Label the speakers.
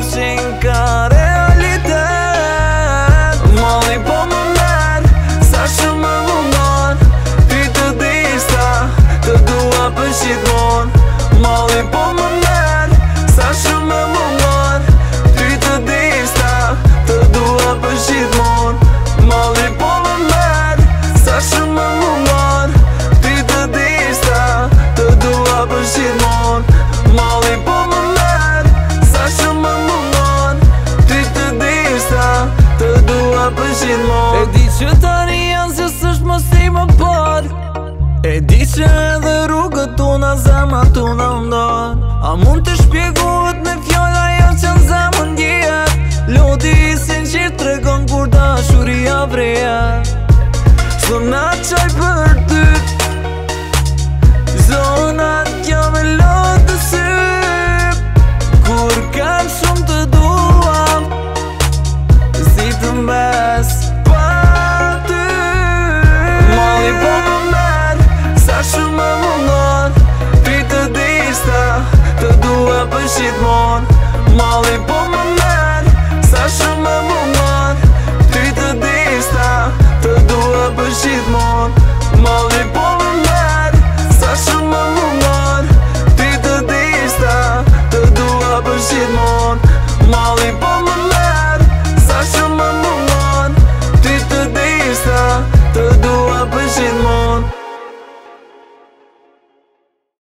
Speaker 1: përfshin ka realitet. Mali po më merë, sa shumë më mungon. Ty të dishta, të dua për gjithmon. Mali po më merë, sa shumë më mungon. Ty të dishta, të dua për gjithmon. Mali po më merë, sa shumë më mungon. Ty të dishta, të dua për gjithmon. Mali po më merë, sa shumë më mungon. Ty të dishta, të dua për gjithmon. E di që tani janë se s'është mos i më par. E di që edhe rrugët tona, zemra tona ndon. A mund të